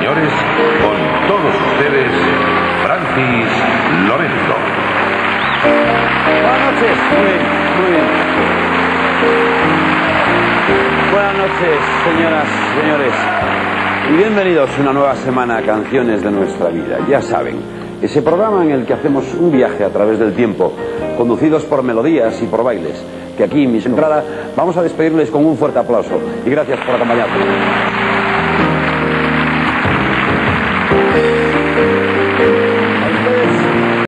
señores, con todos ustedes, Francis Lorenzo. Buenas noches. Muy bien. Buenas noches, señoras, señores. Y bienvenidos a una nueva semana a Canciones de Nuestra Vida. Ya saben, ese programa en el que hacemos un viaje a través del tiempo, conducidos por melodías y por bailes, que aquí, en mi entrada, vamos a despedirles con un fuerte aplauso. Y gracias por acompañarnos.